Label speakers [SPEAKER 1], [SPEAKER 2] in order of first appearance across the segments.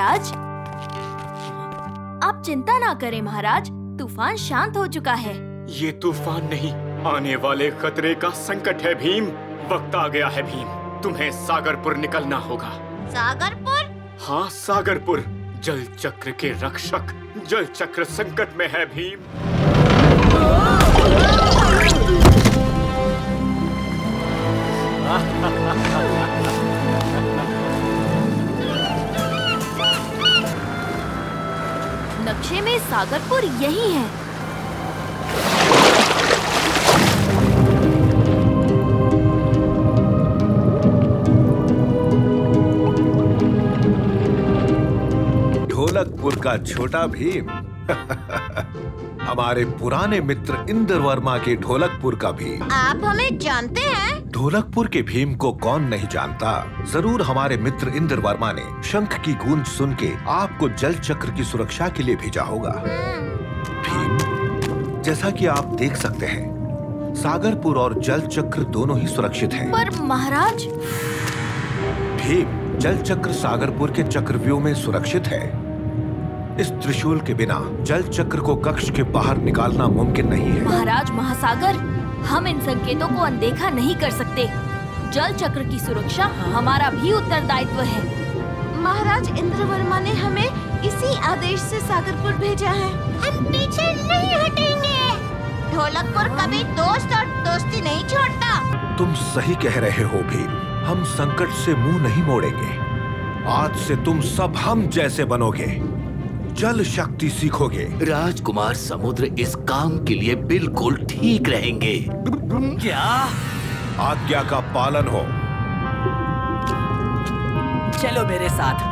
[SPEAKER 1] महाराज। आप चिंता ना करें महाराज, तूफान शांत हो चुका है।
[SPEAKER 2] ये तूफान नहीं, आने वाले खतरे का संकट है भीम। वक्त आ गया है भीम, तुम्हें सागरपुर निकलना होगा।
[SPEAKER 3] सागरपुर?
[SPEAKER 2] हाँ सागरपुर, जल चक्र के रक्षक। जल चक्र संकट में है भीम।
[SPEAKER 1] नक्शे में सागरपुर यही है।
[SPEAKER 4] ढोलकपुर का छोटा भीम। हमारे पुराने मित्र इंद्र वर्मा के ढोलकपुर का भीम।
[SPEAKER 3] आप हमें जानते हैं?
[SPEAKER 4] ढोलकपुर के भीम को कौन नहीं जानता। जरूर हमारे मित्र इंद्र वर्मा ने शंख की गूंज सुन के आपको जल चक्र की सुरक्षा के लिए भेजा होगा। भीम, जैसा कि आप देख सकते हैं, सागरपुर और जल चक्र दोनों ही सुरक्षित हैं।
[SPEAKER 1] पर महाराज।
[SPEAKER 4] भीम, जल चक्र सागरपुर के चक्रव्यूह में सुरक्षित है। इस त्रिशूल के बिना जल चक्र को कक्ष के बाहर निकालना मुमकिन नहीं है।
[SPEAKER 1] महाराज महासागर, हम इन संकेतों को अनदेखा नहीं कर सकते। जल चक्र की सुरक्षा हमारा भी उत्तरदायित्व है।
[SPEAKER 3] महाराज इंद्र वर्मा ने हमें इसी आदेश से सागरपुर भेजा है। हम पीछे नहीं हटेंगे। ढोलकपुर कभी दोस्त और दोस्ती नहीं छोड़ता।
[SPEAKER 4] तुम सही कह रहे हो भीम, हम संकट से मुंह नहीं मोड़ेंगे। आज से तुम सब हम जैसे बनोगे, जल शक्ति सीखोगे।
[SPEAKER 5] राजकुमार समुद्र इस काम के लिए बिल्कुल ठीक रहेंगे।
[SPEAKER 6] क्या?
[SPEAKER 4] आज्ञा का पालन हो।
[SPEAKER 6] चलो मेरे साथ।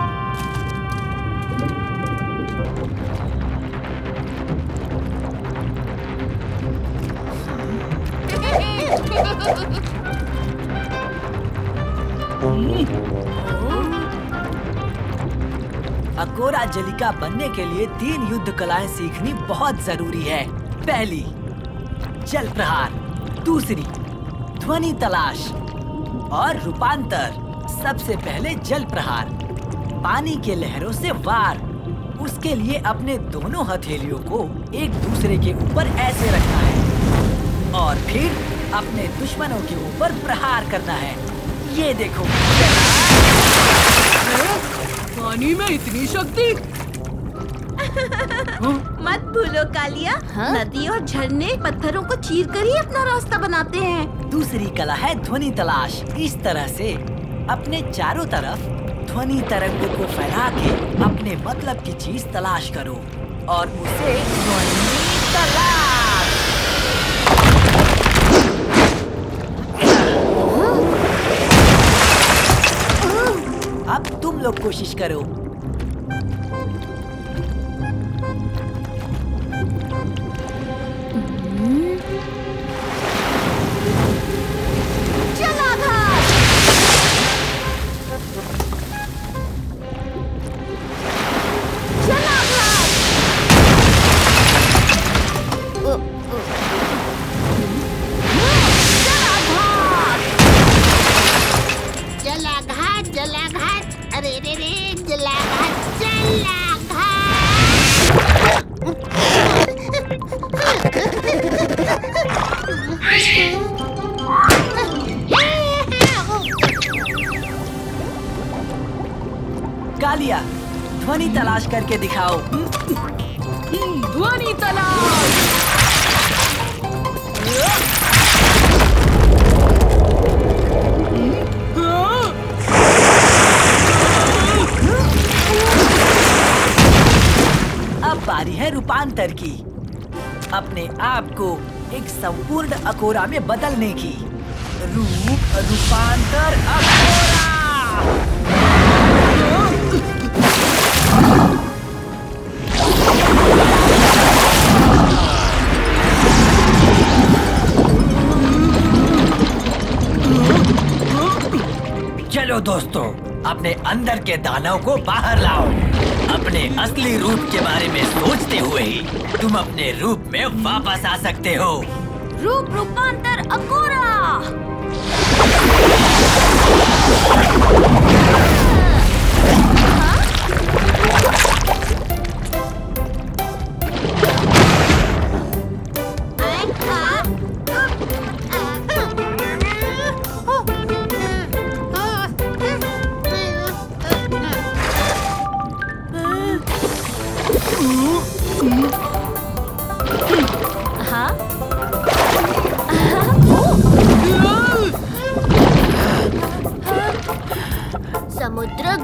[SPEAKER 6] अकोरा जलिका बनने के लिए 3 युद्ध कलाएं सीखनी बहुत जरूरी है। पहली, जल प्रहार। दूसरी, ध्वनि तलाश। और रूपांतर। सबसे पहले जल प्रहार, पानी के लहरों से वार। उसके लिए अपने दोनों हथेलियों को एक दूसरे के ऊपर ऐसे रखना है और फिर अपने दुश्मनों के ऊपर प्रहार करना है। ये देखो।
[SPEAKER 7] पानी में इतनी शक्ति?
[SPEAKER 3] मत भूलो कालिया, नदी और झरने पत्थरों को चीर कर ही अपना रास्ता बनाते हैं।
[SPEAKER 6] दूसरी कला है ध्वनि तलाश। इस तरह से अपने चारों तरफ ध्वनि तरंगों को फैला के अपने मतलब की चीज तलाश करो और उसे ध्वनि तलाश। अब तुम लोग कोशिश करो। कालिया, ध्वनि तलाश करके दिखाओ।
[SPEAKER 7] ध्वनि तलाश।
[SPEAKER 6] अब बारी है रूपांतर की। अपने आप को एक संपूर्ण अकोरा में बदलने की। रूपांतर अकोरा। चलो दोस्तों, अपने अंदर के दानव को बाहर लाओ। अपने असली रूप के बारे में सोचते हुए ही तुम अपने रूप में वापस आ सकते हो।
[SPEAKER 1] रूप रूपांतर अकोरा।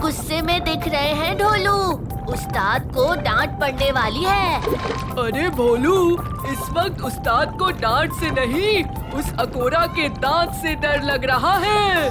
[SPEAKER 1] गुस्से में दिख रहे हैं ढोलू। उस्ताद को डांट पड़ने वाली है।
[SPEAKER 7] अरे भोलू, इस वक्त उस्ताद को डांट से नहीं, उस अकोरा के दांत से डर लग रहा है।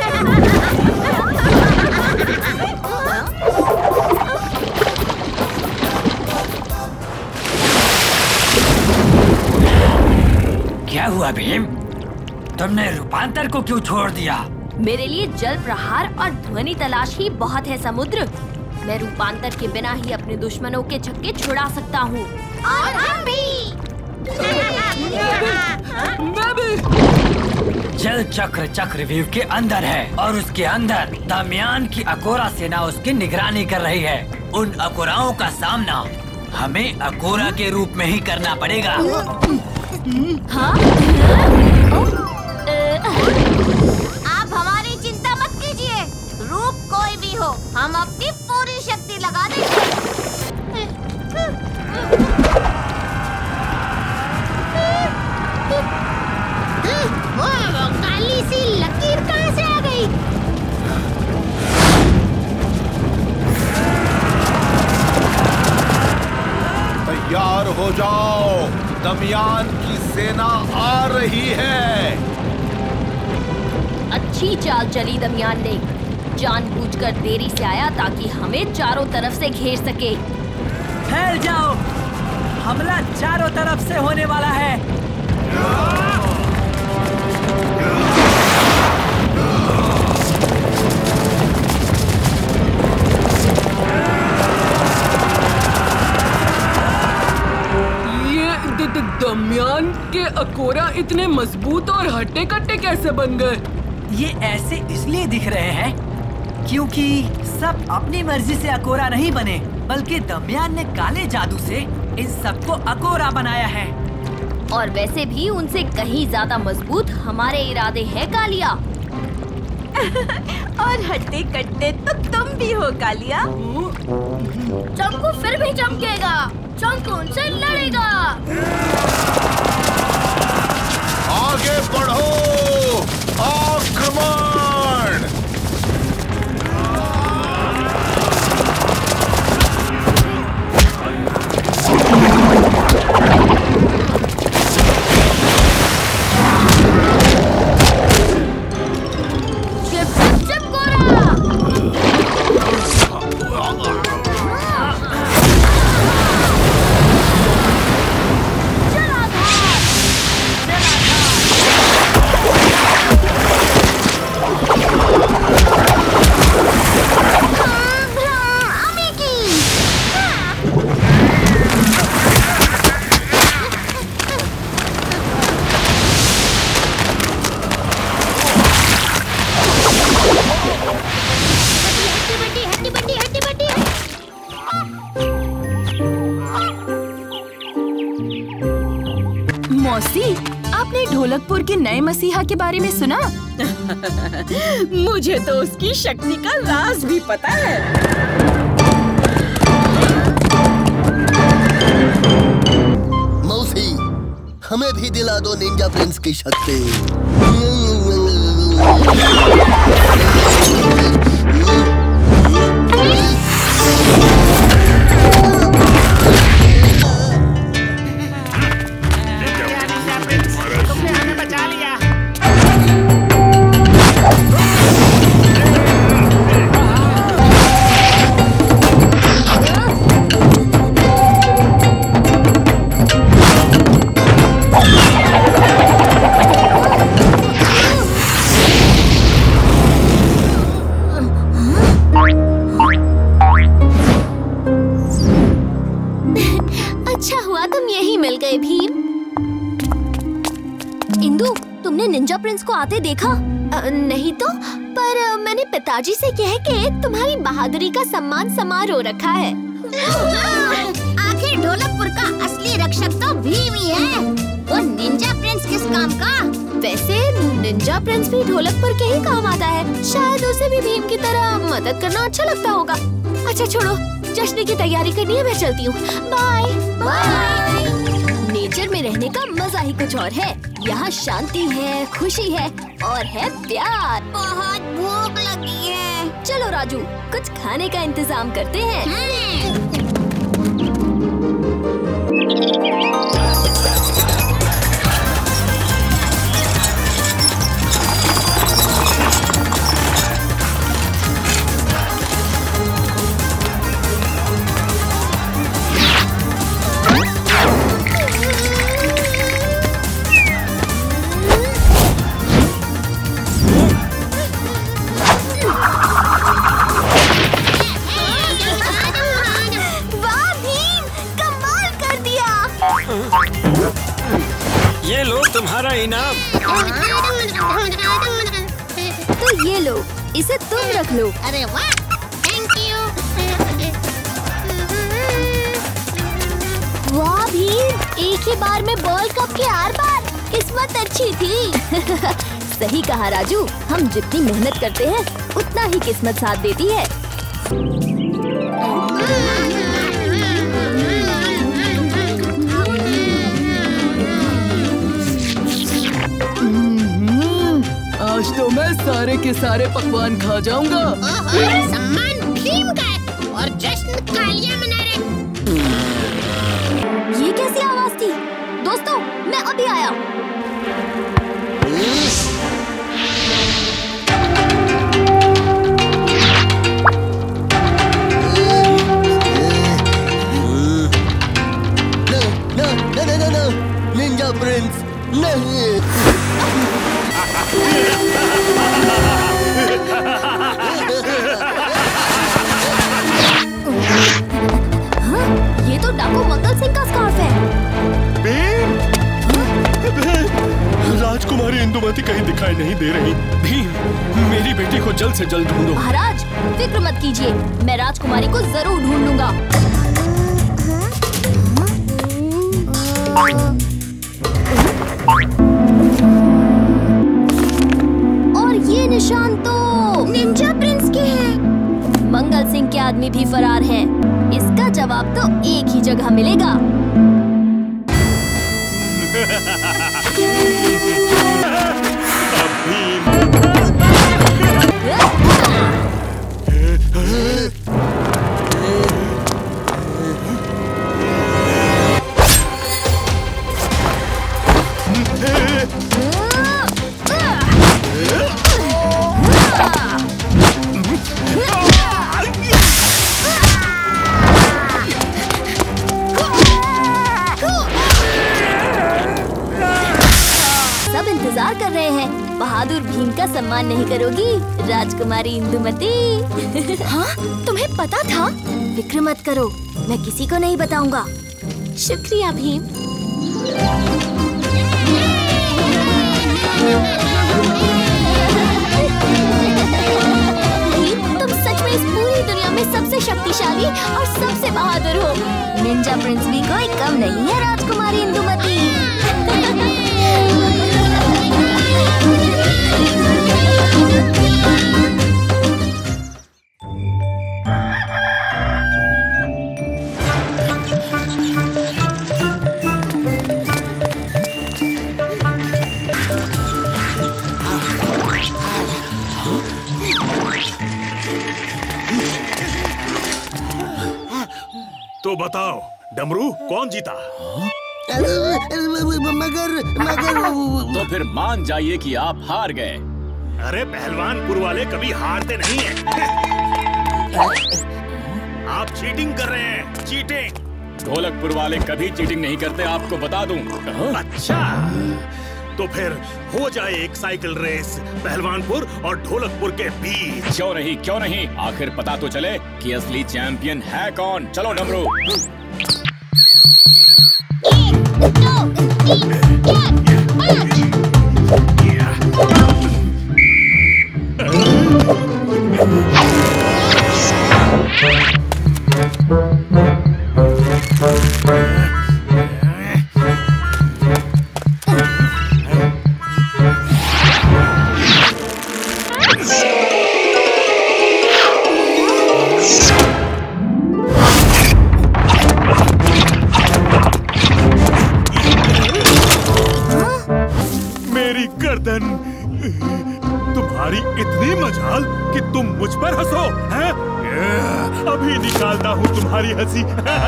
[SPEAKER 6] क्या हुआ भीम? तुमने रूपांतर को क्यों छोड़ दिया?
[SPEAKER 1] मेरे लिए जल प्रहार और ध्वनि तलाश ही बहुत है समुद्र। मैं रूपांतर के बिना ही अपने दुश्मनों के छक्के छुड़ा सकता हूँ।
[SPEAKER 3] और हम भी।
[SPEAKER 7] मैं भी।
[SPEAKER 6] जल चक्र चक्रव्यूह के अंदर है और उसके अंदर दमयान की अकोरा सेना उसकी निगरानी कर रही है। उन अकोराओं का सामना हमें अकोरा के रूप में ही करना पड़ेगा।
[SPEAKER 1] हाँ?
[SPEAKER 3] आप हमारी चिंता मत कीजिए। रूप कोई भी हो, हम अपनी पूरी शक्ति लगा देंगे। वो काली सी लकीर कहाँ से आ गई?
[SPEAKER 4] तैयार हो जाओ, दमयान की सेना आ रही है।
[SPEAKER 1] अच्छी चाल चली दमयान ने। जानबूझकर देरी से आया ताकि हमें चारों तरफ से घेर सके।
[SPEAKER 6] फैल जाओ, हमला चारों तरफ से होने वाला है।
[SPEAKER 7] दमयान के अकोरा इतने मजबूत और हट्टे कट्टे कैसे बन गए?
[SPEAKER 6] ये ऐसे इसलिए दिख रहे हैं क्योंकि सब अपनी मर्जी से अकोरा नहीं बने, बल्कि दमयान ने काले जादू से इन सबको अकोरा बनाया है।
[SPEAKER 1] और वैसे भी उनसे कहीं ज्यादा मजबूत हमारे इरादे हैं कालिया।
[SPEAKER 3] और हट्टे कट्टे तो तुम भी हो कालिया।
[SPEAKER 1] चंकू फिर भी चमकेगा। चंकू उनसे लड़ेगा।
[SPEAKER 4] आगे बढ़ो, आक्रमण!
[SPEAKER 8] मौसी, आपने ढोलकपुर के नए मसीहा के बारे में सुना?
[SPEAKER 9] मुझे तो उसकी शक्ति का राज भी पता है।
[SPEAKER 10] मौसी, हमें भी दिला दो निंजा प्रिंस की शक्ति।
[SPEAKER 1] निंजा प्रिंस को आते देखा? नहीं तो, पर मैंने पिताजी से कह के तुम्हारी बहादुरी का सम्मान समारोह रखा है।
[SPEAKER 3] आखिर ढोलकपुर का असली रक्षक तो भीम ही है। वो निंजा प्रिंस किस काम का?
[SPEAKER 1] वैसे निंजा प्रिंस भी ढोलकपुर के ही काम आता है। शायद उसे भी भीम की तरह मदद करना अच्छा लगता होगा। अच्छा छोड़ो, जश्न की तैयारी करनी है, मैं चलती हूँ। Bye bye. नेचर में रहने का मजा ही कुछ और है। यहाँ शांति है, खुशी है और है प्यार।
[SPEAKER 3] बहुत भूख लगी है।
[SPEAKER 1] चलो राजू, कुछ खाने का इंतजाम करते हैं।
[SPEAKER 11] ये लो तुम्हारा इनाम।
[SPEAKER 1] तो ये लो, इसे तुम रख लो।
[SPEAKER 3] अरे वाह, थैंक यू।
[SPEAKER 1] वाह भीम, एक ही बार में वर्ल्ड कप के 8 बार, किस्मत अच्छी थी। सही कहा राजू, हम जितनी मेहनत करते हैं उतना ही किस्मत साथ देती है।
[SPEAKER 7] आज तो मैं सारे के सारे पकवान खा जाऊंगा।
[SPEAKER 3] सम्मान भीम का है और जश्न तालियां मना रहे।
[SPEAKER 1] ये कैसी आवाज थी? दोस्तों, मैं अभी आया।
[SPEAKER 10] निंजा प्रिंस नहीं।
[SPEAKER 1] ये तो डाकू मंगल सिंह का स्कार्फ है।
[SPEAKER 11] राजकुमारी इंदुमती कहीं दिखाई नहीं दे रही। भीम, मेरी बेटी को जल्द से जल्द ढूंढो।
[SPEAKER 1] महाराज, फिक्र मत कीजिए, मैं राजकुमारी को जरूर ढूंढ लूंगा। और ये निशान तो निंजा प्रिंस के हैं। मंगल सिंह के आदमी भी फरार हैं। इसका जवाब तो एक ही जगह मिलेगा। इंतजार कर रहे हैं। बहादुर भीम का सम्मान नहीं करोगी राजकुमारी इंदुमती? हाँ, तुम्हें पता था? फिक्र मत करो, मैं किसी को नहीं बताऊंगा। शुक्रिया भीम। भीम, तुम सच में इस पूरी दुनिया में सबसे शक्तिशाली और सबसे बहादुर हो। निंजा प्रिंस भी कोई कम नहीं है राजकुमारी इंदुमती।
[SPEAKER 11] तो बताओ, डमरू कौन जीता?
[SPEAKER 10] मगर
[SPEAKER 5] तो फिर मान जाइए कि आप हार गए।
[SPEAKER 11] अरे पहलवानपुर वाले कभी हारते नहीं हैं। आप चीटिंग कर रहे हैं, चीटिंग।
[SPEAKER 5] ढोलकपुर वाले कभी चीटिंग नहीं करते, आपको बता दूं।
[SPEAKER 11] अच्छा, तो फिर हो जाए एक साइकिल रेस पहलवानपुर और ढोलकपुर के बीच।
[SPEAKER 5] क्यों नहीं, क्यों नहीं, आखिर पता तो चले कि असली चैंपियन है कौन। चलो डमरू।
[SPEAKER 3] 1, 2, 3, 4, 5।
[SPEAKER 11] इतनी मजाल कि तुम मुझ पर हंसो, हैं? अभी निकालता हूँ तुम्हारी हंसी।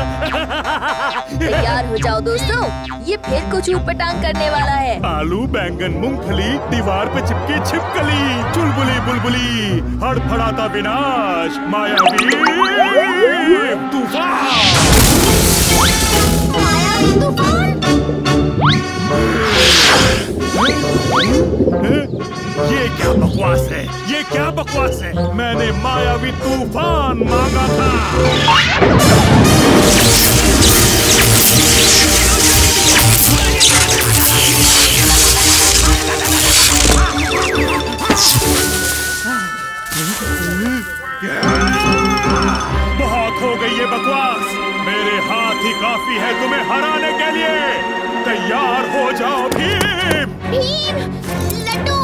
[SPEAKER 1] तैयार हो जाओ दोस्तों, ये फिर कुछ ऊटपटांग करने वाला है।
[SPEAKER 11] आलू, बैंगन, मूंगफली, दीवार पे चिपकी छिपकली, चुलबुली बुलबुली, हड़फड़ाता विनाश, मायावी तूफान।
[SPEAKER 3] मायावी तूफान?
[SPEAKER 11] ये क्या बकवास है? ये क्या बकवास है? मैंने मायावी तूफान मांगा था। बहुत हो गई ये बकवास। मेरे हाथ ही काफी है तुम्हें हराने के लिए। तैयार हो जाओ भीम।
[SPEAKER 3] भीम, लड्डू।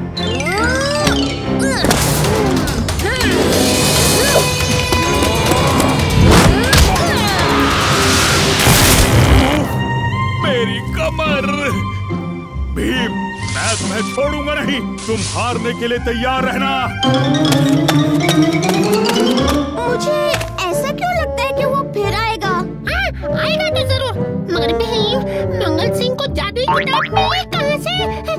[SPEAKER 11] मेरी कमर। भीम, मैं तुम्हें छोड़ूंगा नहीं। तुम हारने के लिए तैयार रहना।
[SPEAKER 3] मुझे ऐसा क्यों लगता है कि वो फिर आएगा? आएगा तो जरूर, मगर भीम, मंगल सिंह को जादुई किताब मिली कहाँ से?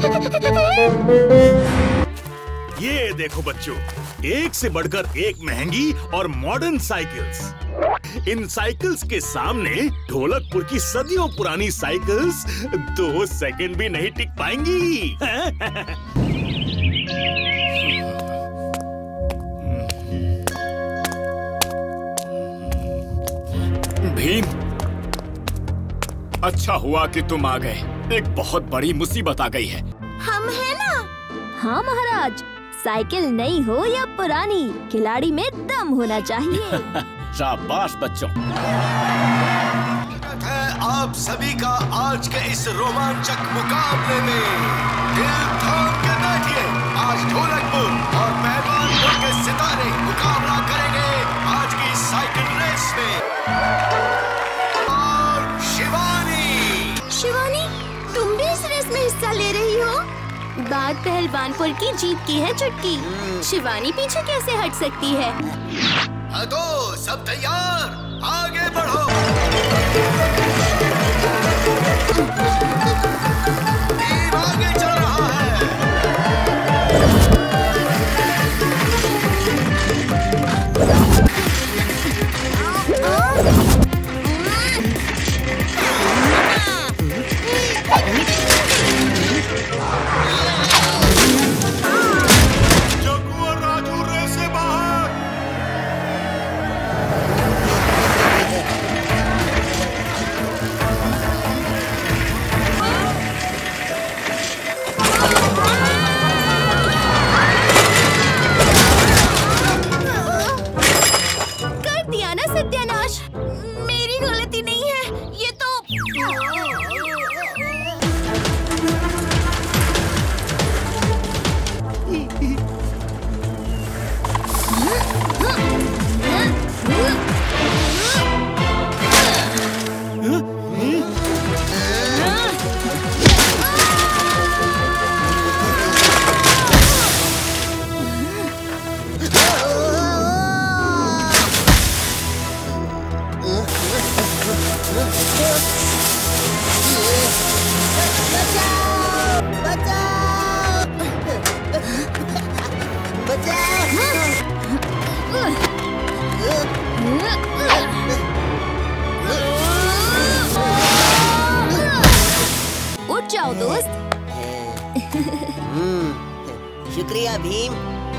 [SPEAKER 11] ये देखो बच्चों, एक से बढ़कर एक महंगी और मॉडर्न साइकिल्स। इन साइकिल्स के सामने ढोलकपुर की सदियों पुरानी साइकिल्स 2 सेकंड भी नहीं टिक पाएंगी।
[SPEAKER 2] भीम, अच्छा हुआ कि तुम आ गए। एक बहुत बड़ी मुसीबत आ गई है।
[SPEAKER 3] हम है ना?
[SPEAKER 1] हाँ महाराज, साइकिल नई हो या पुरानी, खिलाड़ी में दम होना चाहिए।
[SPEAKER 2] शाबाश बच्चों।
[SPEAKER 10] है आप सभी का आज के इस रोमांचक मुकाबले में। दिल थाम के बैठिए, आज ढोलकपुर और पहलवानपुर के सितारे मुकाबला करेंगे आज की साइकिल रेस में। और शिवानी।
[SPEAKER 3] शिवानी, तुम भी इस रेस में हिस्सा ले रही हो?
[SPEAKER 1] बात पहलवानपुर की जीत की है चुटकी। शिवानी पीछे कैसे हट सकती है?
[SPEAKER 10] तो सब तैयार, आगे बढ़ो। टीम आगे चल रहा है।
[SPEAKER 1] उठ जाओ दोस्त।
[SPEAKER 12] शुक्रिया भीम।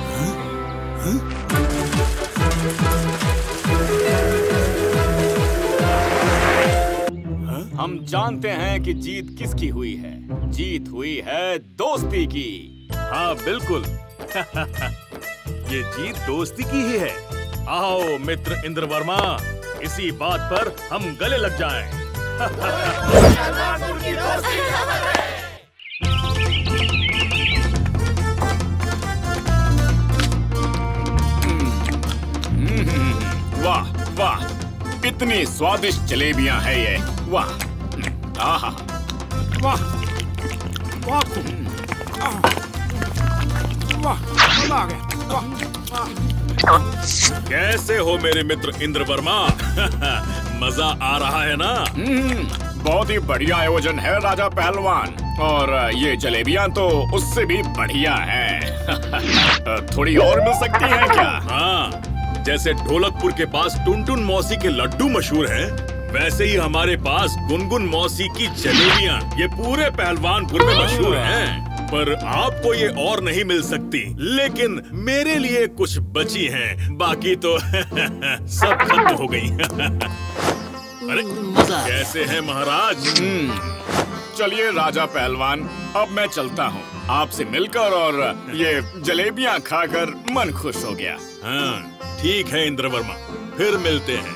[SPEAKER 2] हम जानते हैं कि जीत किसकी हुई है। जीत हुई है दोस्ती की।
[SPEAKER 11] हाँ बिल्कुल। ये जीत दोस्ती की ही है। आओ मित्र इंद्रवर्मा, इसी बात पर हम गले लग जाएं।
[SPEAKER 2] वाह वाह, इतनी स्वादिष्ट जलेबियां हैं ये। वाह, आहा, वाह वाह।
[SPEAKER 11] कैसे हो मेरे मित्र इंद्रवर्मा? मजा आ रहा है ना?
[SPEAKER 2] बहुत ही बढ़िया आयोजन है राजा पहलवान, और ये जलेबियां तो उससे भी बढ़िया है। थोड़ी और मिल सकती हैं क्या?
[SPEAKER 11] हाँ, जैसे ढोलकपुर के पास टुनटुन मौसी के लड्डू मशहूर हैं, वैसे ही हमारे पास गुनगुन मौसी की जलेबियां ये पूरे पहलवानपुर में मशहूर हैं। पर आपको ये और नहीं मिल सकती, लेकिन मेरे लिए कुछ बची हैं, बाकी तो सब खत्म हो गई। अरे कैसे हैं महाराज?
[SPEAKER 2] चलिए राजा पहलवान, अब मैं चलता हूँ। आपसे मिलकर और ये जलेबियां खाकर मन खुश हो गया।
[SPEAKER 11] हाँ ठीक है इंद्रवर्मा, फिर मिलते हैं।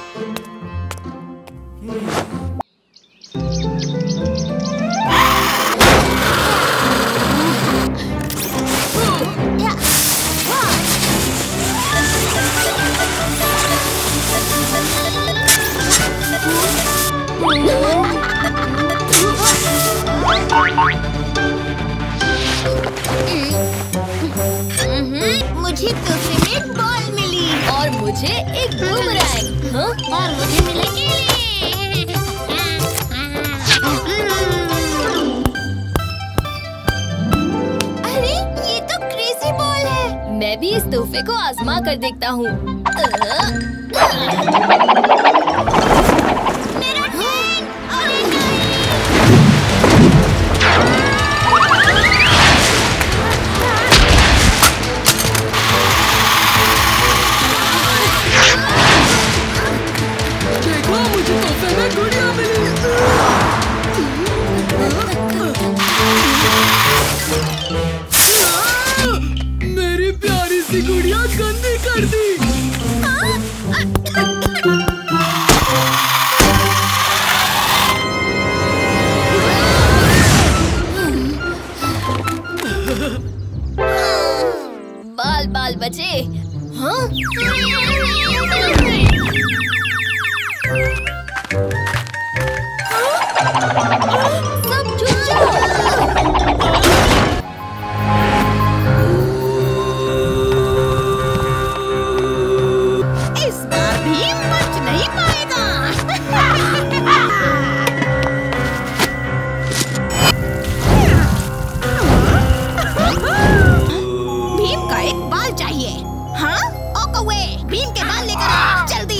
[SPEAKER 3] मुझे तोहफे में एक बॉल मिली
[SPEAKER 1] और मुझे एक बूमरैंग। हाँ?
[SPEAKER 3] और मुझे मिले केले। अरे ये तो क्रेजी बॉल है।
[SPEAKER 1] मैं भी इस तोहफे को आजमा कर देखता हूँ।
[SPEAKER 7] मेरी प्यारी सी गुड़िया गंदी कर दी।
[SPEAKER 1] बाल बाल बचे। हाँ? सब चुप जाओ।
[SPEAKER 3] इस बार भी बच नहीं पाएगा। भीम का एक बाल चाहिए। हाँ? ओ कौवे, भीम के बाल लेकर आ, जल्दी।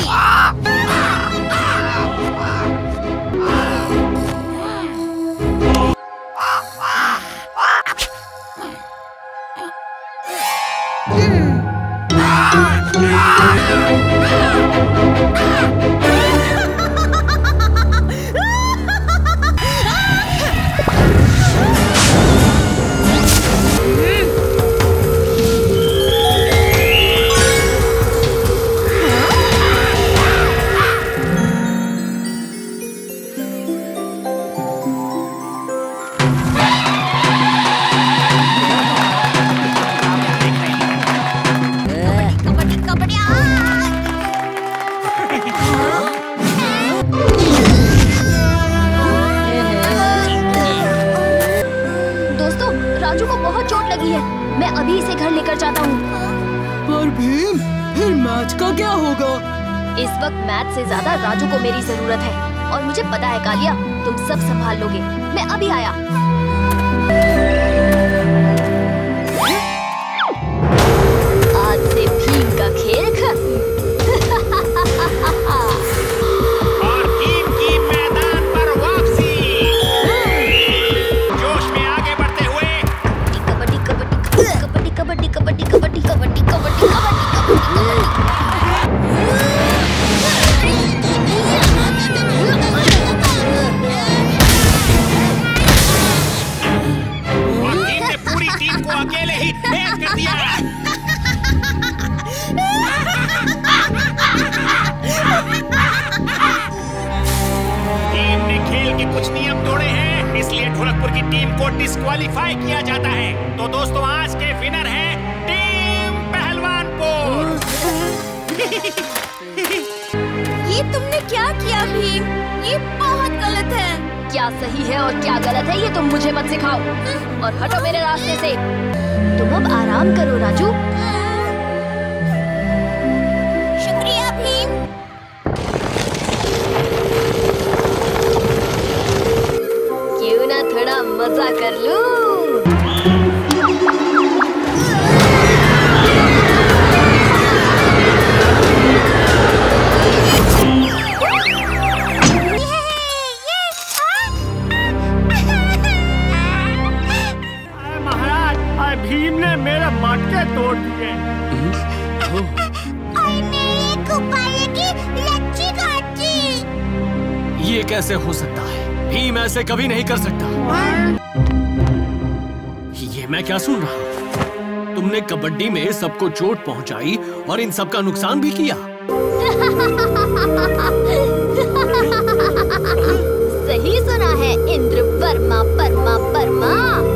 [SPEAKER 1] मैं अभी इसे घर लेकर जाता हूँ।
[SPEAKER 7] पर भीम, फिर मैच का क्या होगा?
[SPEAKER 1] इस वक्त मैच से ज्यादा राजू को मेरी जरूरत है, और मुझे पता है कालिया, तुम सब संभाल लोगे। मैं अभी आया। आज से भीम का खेल खत्म।
[SPEAKER 13] और टीम की मैदान पर वापसी। जोश में आगे बढ़ते हुए
[SPEAKER 1] कबड्डी कबड्डी कबड्डी कबड्डी कबड्डी कबड्डी कबड्डी
[SPEAKER 13] और टीम ने पूरी टीम को अकेले ही ढेर कर दिया। टीम ने खेल के कुछ नियम तोड़े हैं, इसलिए ढोलकपुर की टीम को डिस्क्वालीफाई किया जाता है। तो दोस्तों, आज के विनर है टीम पहलवानपुर।
[SPEAKER 3] ये तुमने क्या किया भीम? ये बहुत गलत है।
[SPEAKER 1] क्या क्या सही है और क्या गलत है ये तुम मुझे मत सिखाओ, और हटो मेरे रास्ते से। तुम अब आराम करो राजू।
[SPEAKER 3] शुक्रिया भीम।
[SPEAKER 1] क्यों ना थोड़ा मजा कर लूं?
[SPEAKER 13] भीम ने मेरे मटके तोड़ दिए।
[SPEAKER 14] ये कैसे हो सकता है? भीम ऐसे कभी नहीं कर सकता। ये मैं क्या सुन रहा हूँ? तुमने कबड्डी में सबको चोट पहुंचाई और इन सबका नुकसान भी किया।
[SPEAKER 1] सही सुना है इंद्र वर्मा वर्मा वर्मा।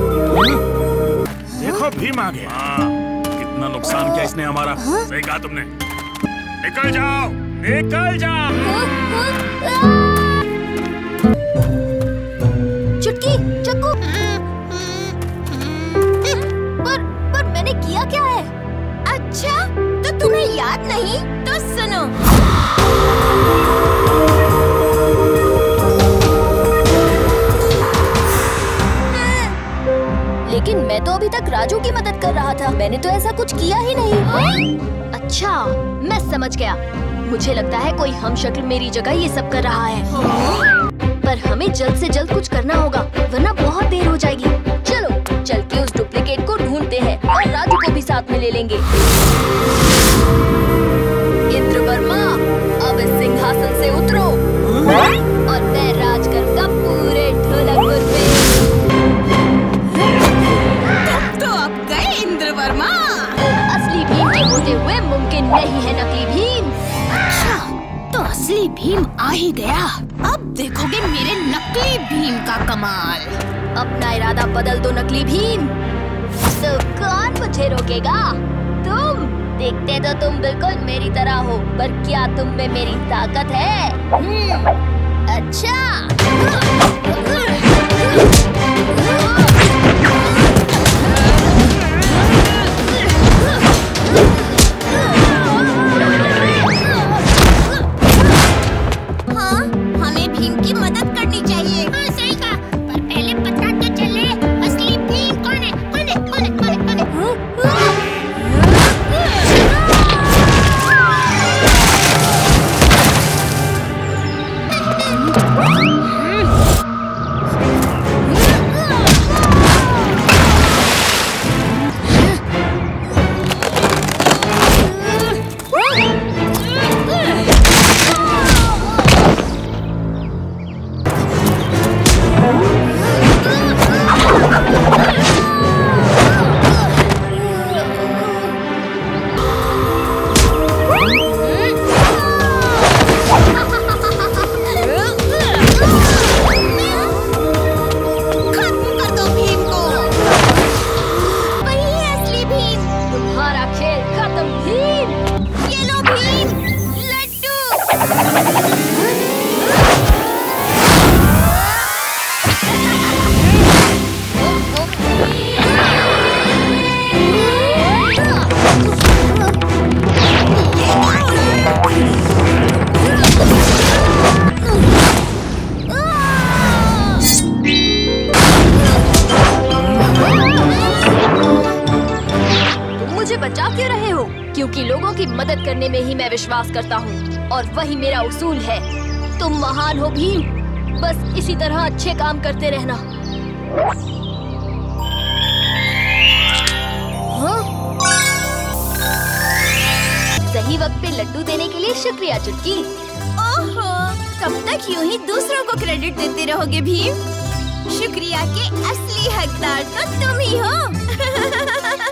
[SPEAKER 11] देखो भीम आ गया। कितना नुकसान किया इसने हमारा। सही कहा तुमने। निकल जाओ, निकल जाओ।
[SPEAKER 1] चुटकी, चक्कू। पर मैंने किया क्या है?
[SPEAKER 3] अच्छा, तो तुम्हें याद नहीं? तो सुनो।
[SPEAKER 1] लेकिन मैं तो अभी तक राजू की मदद कर रहा था। मैंने तो ऐसा कुछ किया ही नहीं। अच्छा, मैं समझ गया। मुझे लगता है कोई हमशक्ल मेरी जगह ये सब कर रहा है। पर हमें जल्द से जल्द कुछ करना होगा, वरना बहुत देर हो जाएगी। चलो, चल के उस डुप्लीकेट को ढूंढते हैं और राजू को भी साथ में ले लेंगे। इंद्र वर्मा, अब इस सिंहासन से उतरो और मैं राज करूंगा पूरे ढोलकपुर में।
[SPEAKER 9] वर्मा,
[SPEAKER 1] असली भीम के होते हुए मुमकिन नहीं है नकली भीम।
[SPEAKER 9] अच्छा, तो असली भीम आ ही गया। अब देखोगे मेरे नकली भीम का कमाल।
[SPEAKER 1] अपना इरादा बदल दो नकली भीम। तो कौन मुझे रोकेगा? तुम। देखते तो तुम बिल्कुल मेरी तरह हो, पर क्या तुम में मेरी ताकत है? अच्छा। क्योंकि लोगों की मदद करने में ही मैं विश्वास करता हूँ और वही मेरा उसूल है। तुम महान हो भीम, बस इसी तरह अच्छे काम करते रहना। सही वक्त पे लड्डू देने के लिए शुक्रिया चुटकी।
[SPEAKER 3] ओहो, कब तक यूं ही दूसरों को क्रेडिट देते रहोगे भीम? शुक्रिया के असली हकदार तो तुम ही हो।